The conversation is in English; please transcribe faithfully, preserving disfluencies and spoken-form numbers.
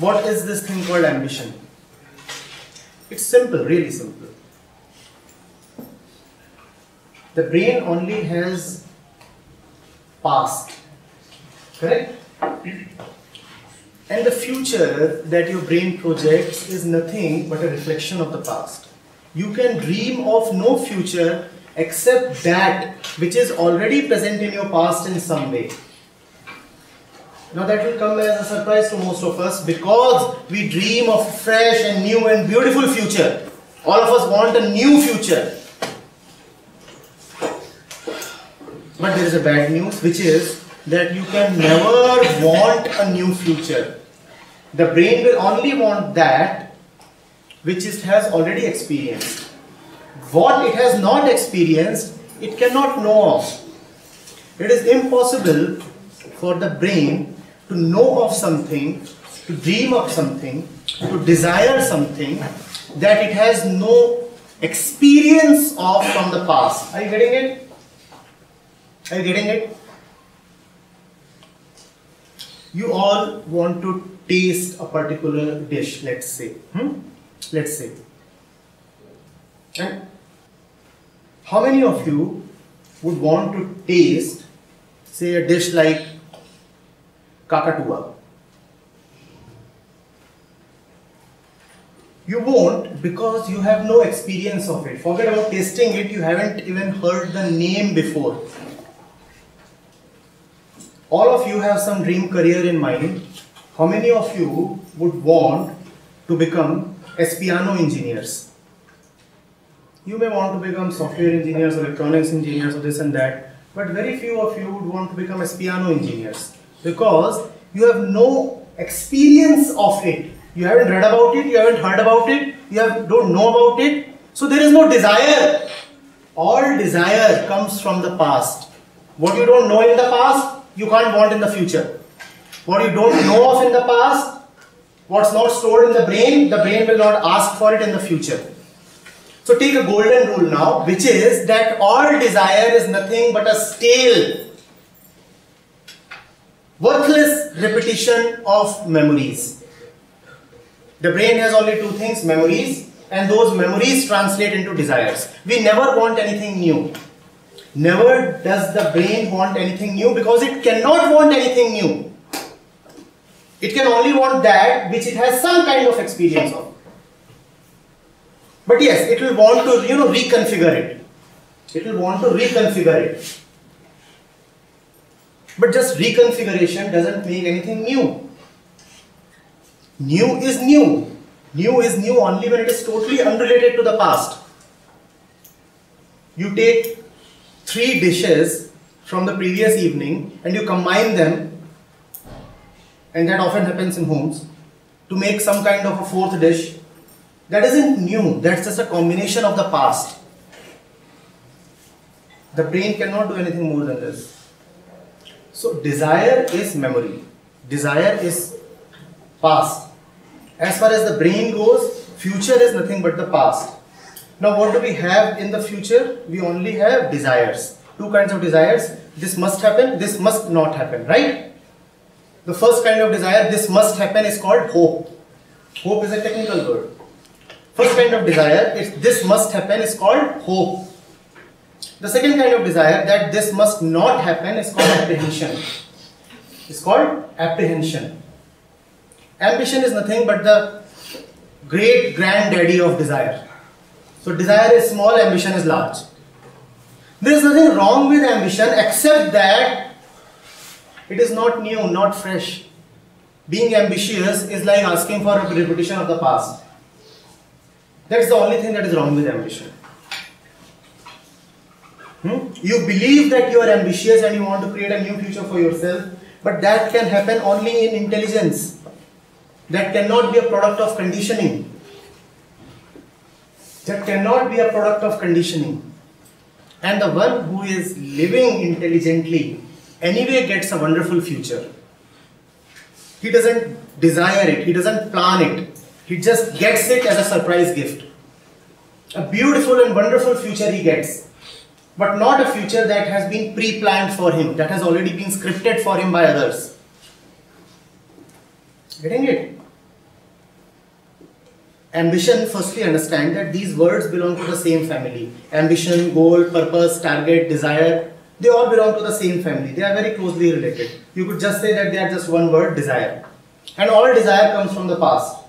what is this thing called ambition? It's simple, really simple. The brain only has past, correct? And the future that your brain projects is nothing but a reflection of the past. You can dream of no future except that which is already present in your past in some way. Now that will come as a surprise to most of us because we dream of a fresh and new and beautiful future. All of us want a new future. But there is a bad news, which is that you can never want a new future. The brain will only want that which it has already experienced. What it has not experienced, it cannot know of. It is impossible for the brain to know of something, to dream of something, to desire something that it has no experience of from the past. Are you getting it? Are you getting it? You all want to taste a particular dish, let's say. Hmm? Let's say. And how many of you would want to taste, say, a dish like Kakatua? You won't, because you have no experience of it. Forget about tasting it, you haven't even heard the name before. All of you have some dream career in mind. How many of you would want to become espiano engineers? You may want to become software engineers, electronics engineers, or this and that, but very few of you would want to become espiano engineers because you have no experience of it. You haven't read about it, you haven't heard about it, you have, don't know about it, so there is no desire. All desire comes from the past. What you don't know in the past, you can't want in the future. What you don't know of in the past, what's not stored in the brain, the brain will not ask for it in the future. So take a golden rule now, which is that all desire is nothing but a stale, worthless repetition of memories. The brain has only two things, memories, and those memories translate into desires. We never want anything new. Never does the brain want anything new because it cannot want anything new. It can only want that which it has some kind of experience of. But yes, it will want to, you know, reconfigure it. It will want to reconfigure it. But just reconfiguration doesn't make anything new. New is new. New is new only when it is totally unrelated to the past. You take three dishes from the previous evening and you combine them, and that often happens in homes, to make some kind of a fourth dish. That isn't new, that's just a combination of the past. The brain cannot do anything more than this. So desire is memory, desire is past. As far as the brain goes, future is nothing but the past. Now what do we have in the future? We only have desires. Two kinds of desires. This must happen, this must not happen, right? The first kind of desire, this must happen, is called hope. Hope is a technical word. First kind of desire, is this must happen, is called hope. The second kind of desire, that this must not happen, is called apprehension. It's called apprehension. Ambition is nothing but the great granddaddy of desire. So desire is small, ambition is large. There is nothing wrong with ambition except that it is not new, not fresh. Being ambitious is like asking for a repetition of the past. That's the only thing that is wrong with ambition. Hmm? You believe that you are ambitious and you want to create a new future for yourself, but that can happen only in intelligence. That cannot be a product of conditioning. That cannot be a product of conditioning. And the one who is living intelligently anyway gets a wonderful future. He doesn't desire it, he doesn't plan it. He just gets it as a surprise gift. A beautiful and wonderful future he gets. But not a future that has been pre-planned for him, that has already been scripted for him by others. Getting it? ambition, firstly understand that these words belong to the same family. Ambition, goal, purpose, target, desire, they all belong to the same family. They are very closely related. You could just say that they are just one word, desire. And all desire comes from the past.